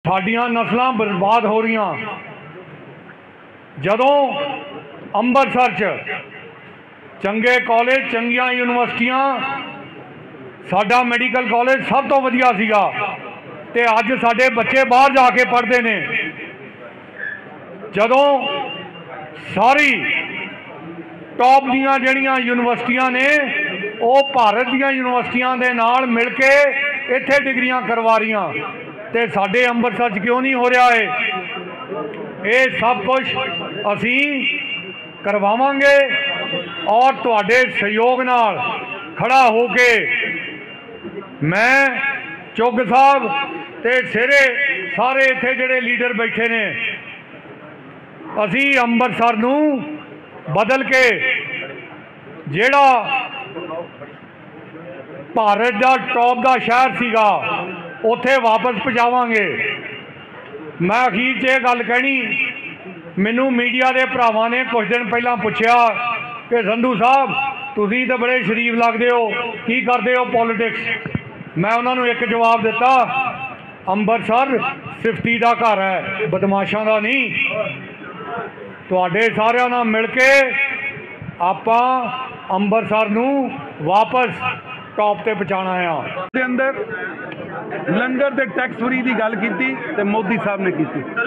ਸਾਡੀਆਂ ਨਸਲਾਂ ਬਰਬਾਦ ਹੋ ਰਹੀਆਂ। ਜਦੋਂ ਅੰਮ੍ਰਿਤਸਰ 'ਚ ਚੰਗੇ ਕਾਲਜ, ਚੰਗੀਆਂ ਯੂਨੀਵਰਸਿਟੀਆਂ, ਸਾਡਾ ਮੈਡੀਕਲ ਕਾਲਜ ਸਭ ਤੋਂ ਵਧੀਆ ਸੀਗਾ, ਤੇ ਅੱਜ ਸਾਡੇ ਬੱਚੇ ਬਾਹਰ ਜਾ ਕੇ ਪੜ੍ਹਦੇ ਨੇ। ਜਦੋਂ ਸਾਰੀ ਟॉप ਦੀਆਂ ਜਿਹੜੀਆਂ ਯੂਨੀਵਰਸਿਟੀਆਂ ਨੇ ਉਹ ਭਾਰਤ ਦੀਆਂ ਯੂਨੀਵਰਸਿਟੀਆਂ ਦੇ ਨਾਲ ਮਿਲ ਕੇ ਇੱਥੇ ਡਿਗਰੀਆਂ ਕਰਵਾ ਰਹੀਆਂ, ਤੇ ਸਾਡੇ ਅੰਮ੍ਰਿਤਸਰ 'ਚ ਕਿਉਂ ਨਹੀਂ ਹੋ ਰਿਹਾ ਇਹ ਸਭ ਕੁਝ ਅਸੀਂ ਕਰਵਾਵਾਂਗੇ। ਔਰ ਤੁਹਾਡੇ ਸਹਿਯੋਗ ਨਾਲ ਖੜਾ ਹੋ ਕੇ ਮੈਂ ਚੁੱਗ ਸਾਹਿਬ ਤੇ ਸਾਰੇ ਇੱਥੇ ਜਿਹੜੇ ਲੀਡਰ ਬੈਠੇ ਨੇ, ਅਸੀਂ ਅੰਮ੍ਰਿਤਸਰ ਨੂੰ ਬਦਲ ਕੇ ਜਿਹੜਾ ਭਾਰਤ ਦਾ ਟੌਪ ਦਾ ਸ਼ਹਿਰ ਸੀਗਾ ਉੱਥੇ ਵਾਪਸ ਪਹੁੰਚਾਵਾਂਗੇ। ਮੈਂ ਅਖੀਰ 'ਚ ਇਹ ਗੱਲ ਕਹਿਣੀ, ਮੈਨੂੰ ਮੀਡੀਆ ਦੇ ਭਰਾਵਾਂ ਨੇ ਕੁਝ ਦਿਨ ਪਹਿਲਾਂ ਪੁੱਛਿਆ ਕਿ ਸੰਧੂ ਸਾਹਿਬ ਤੁਸੀਂ ਤਾਂ ਬੜੇ ਸ਼ਰੀਫ ਲੱਗਦੇ ਹੋ, ਕੀ ਕਰਦੇ ਹੋ ਪੋਲੀਟਿਕਸ। ਮੈਂ ਉਹਨਾਂ ਨੂੰ ਇੱਕ ਜਵਾਬ ਦਿੱਤਾ, ਅੰਮ੍ਰਿਤਸਰ ਸਿਫਤੀ ਦਾ ਘਰ ਹੈ, ਬਦਮਾਸ਼ਾਂ ਦਾ ਨਹੀਂ। ਤੁਹਾਡੇ ਸਾਰਿਆਂ ਨਾਲ ਮਿਲ ਕੇ ਆਪਾਂ ਅੰਮ੍ਰਿਤਸਰ ਨੂੰ ਵਾਪਸ टॉप ते पहुँचाना है। के अंदर लंगर ते टैक्स फ्री की गल की ते मोदी साहब ने की।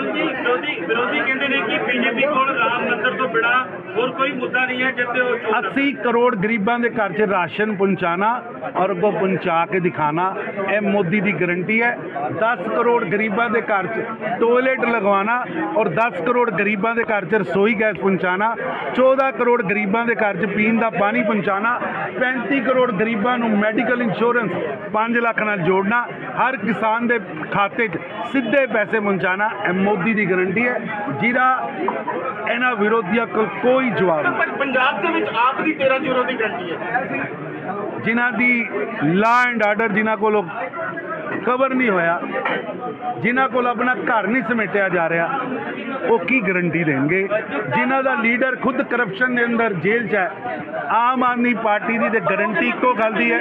विरोधी कहते हैं कि बीजेपी को राम मंदिर तो बिना और कोई मुद्दा नहीं है। जिससे 80 करोड़ गरीबों के घर च राशन पहुँचाना और अगों पहुँचा के दिखाना, यह मोदी की गारंटी है। 10 करोड़ गरीबों के घर च टॉयलेट लगवाना और 10 करोड़ गरीबों के घर च रसोई गैस पहुँचाना, 14 करोड़ गरीबों के घर च पीने का पानी पहुँचाना, 35 करोड़ गरीबों को मैडिकल इंश्योरेंस 5 लाख नाल जोड़ना, हर किसान के खाते सीधे पैसे पहुँचाना, मोदी की गारंटी है, जिहदा इन्हां विरोधियों को कोई जवाब नहीं। पंजाब के विच आप दी 13-0 की गारंटी है। जिन्हां दी लॉ एंड आर्डर जिन्हां कोल कवर नहीं होया, जिन्हां कोल अपना घर नहीं समेटिया जा रहा, वो की गारंटी देंगे। जिन्हां दा लीडर खुद करप्शन के अंदर जेल च है। आम आदमी पार्टी की गारंटी इको गल दी है,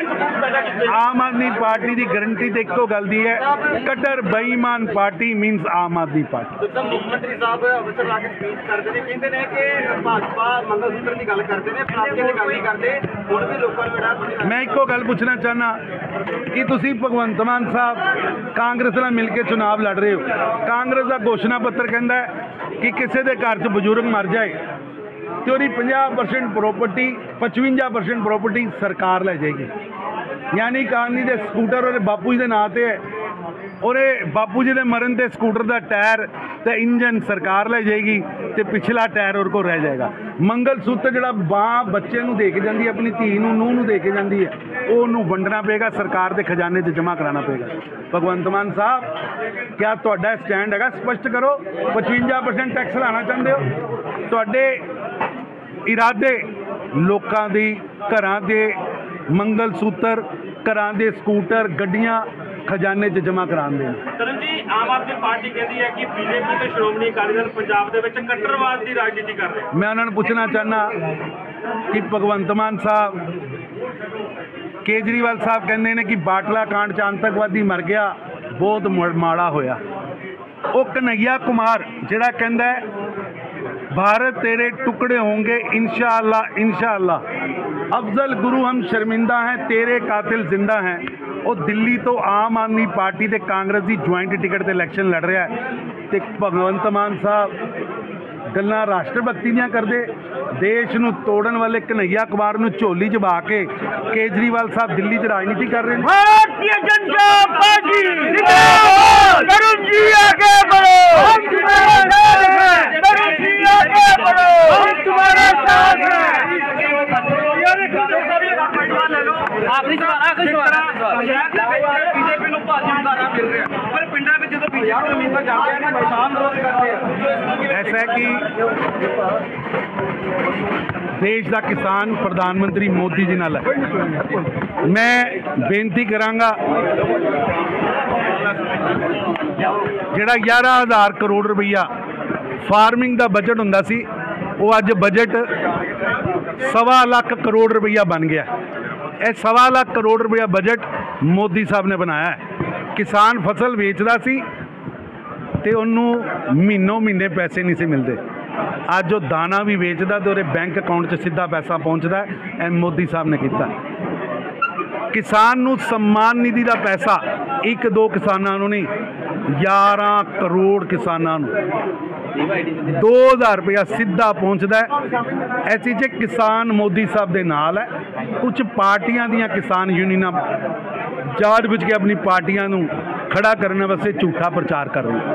आम आदमी पार्टी की गारंटी तो इको गल दी है, कट्टर बेईमान पार्टी मीनस आम आदमी पार्टी। मुख्यमंत्री साहब अवसर ला के स्पीच करते हैं, कहते हैं कि भाजपा मंगलसूत्र की गल करते हैं, आपके लिए गल नहीं करते। हुण भी लोगों ने मैं इको गल पूछना चाहना कि तुसी भगवंत मान साहब कांग्रेस नाल मिल के चुनाव लड़ रहे हो। कांग्रेस का घोषणा पत्र कहता है कि किसी के घर च बजुर्ग मर जाए तो 50% प्रॉपर्टी 55% प्रॉपर्टी सरकार ले जाएगी। यानी कहानी के स्कूटर और बापू जी के नाँ से है, और बापू जी के मरण से स्कूटर का टायर तो इंजन सरकार ले जाएगी, तो पिछला टायर और को रह जाएगा। मंगलसूत्र जो बाँ बच्चे दे के जाती है, अपनी धी नूह दे के जाती है, वो वंडना पेगा, सरकार के खजाने से जमा कराना पेगा। भगवंत मान साहब, क्या तुहाडा स्टैंड है? स्पष्ट करो। 55% टैक्स लाना चाहते हो? तुहाडे इरादे लोगों की घरां दे मंगलसूत्र, घरां दे स्कूटर, गड्डियां खजाने च जमा कराने। तरन जी, आम आदमी पार्टी कहती है कि बीजेपी ते श्रोमणी अकाली दल पंजाब दे विच कट्टरवाद की राजनीति कर रहे हैं। मैं उन्होंने पूछना चाहना कि भगवंत मान साहब, केजरीवाल साहब कहते हैं कि बाटला कांड च आतंकवादी मर गया, बहुत माड़ा होया। वो कन्हैया कुमार जिहड़ा कहंदा है भारत तेरे टुकड़े होंगे इंशाअल्लाह इंशाअल्लाह, अफजल गुरु हम शर्मिंदा हैं, तेरे कातिल जिंदा हैं। वो दिल्ली तो आम आदमी पार्टी ते कांग्रेस की ज्वाइंट टिकट ते इलैक्शन लड़ रहा है, तो भगवंत मान साहब गल्लां राष्ट्रभक्ति दियां करदे, देश नूं तोड़न वाले कन्हैया कुमार नूं झोली च पा के केजरीवाल साहब दिल्ली च राजनीति कर रहे हैं। भारतीय जनता पार्टी जिंदाबाद, तरुण जी आगे बढ़ो, हम तुम्हारे साथ हैं, तरुण जी आगे बढ़ो, हम तुम्हारे साथ हैं। आखिरी सवाल बीजेपी ਨੂੰ ਭਾਰੀ ਹੁੰਗਾਰਾ ਮਿਲ ਰਿਹਾ, ਪਰ ਪਿੰਡਾਂ ਵਿੱਚ ਜਦੋਂ ਬੀਜੇਪੀ ਉਮੀਦਵਾਰ ਜਾਂਦੇ ਨੇ ਕਿਸਾਨ ਵਿਰੋਧ ਕਰਦੇ ਆ। ऐसा है कि देश का किसान प्रधानमंत्री मोदी जी नाल है। मैं बेनती करांगा जिहड़ा 11,000 करोड़ रुपया फार्मिंग का बजट हुंदा सी, वो अज बजट 1.25 लाख करोड़ रुपया बन गया। यह 1.25 लाख करोड़ रुपया बजट मोदी साहब ने बनाया है। किसान फसल बेचता सी, ਤੇ ਉਹਨੂੰ ਮਹੀਨੋਂ ਮਹੀਨੇ ਪੈਸੇ ਨਹੀਂ ਸੀ ਮਿਲਦੇ। ਅੱਜ ਉਹ ਦਾਣਾ ਵੀ ਵੇਚਦਾ ਤੇ ਉਹਦੇ ਬੈਂਕ ਅਕਾਊਂਟ 'ਚ ਸਿੱਧਾ ਪੈਸਾ ਪਹੁੰਚਦਾ। ਇਹ ਮੋਦੀ ਸਾਹਿਬ ਨੇ ਕੀਤਾ। ਕਿਸਾਨ ਨੂੰ ਸਨਮਾਨ ਨਿਧੀ ਦਾ ਪੈਸਾ 1-2 ਕਿਸਾਨਾਂ ਨੂੰ ਨਹੀਂ, 11 ਕਰੋੜ ਕਿਸਾਨਾਂ ਨੂੰ 2000 ਰੁਪਇਆ ਸਿੱਧਾ ਪਹੁੰਚਦਾ। ਐਸੀ 'ਚ ਕਿਸਾਨ ਮੋਦੀ ਸਾਹਿਬ ਦੇ ਨਾਲ ਹੈ। ਕੁਝ ਪਾਰਟੀਆਂ ਦੀਆਂ ਕਿਸਾਨ ਯੂਨੀਅਨਾਂ ਜਾਣ ਬੁੱਝ ਕੇ ਆਪਣੀ ਪਾਰਟੀਆਂ ਨੂੰ ਖੜਾ ਕਰਨ ਵਾਸਤੇ ਝੂਠਾ ਪ੍ਰਚਾਰ ਕਰ ਰਹੀਆਂ।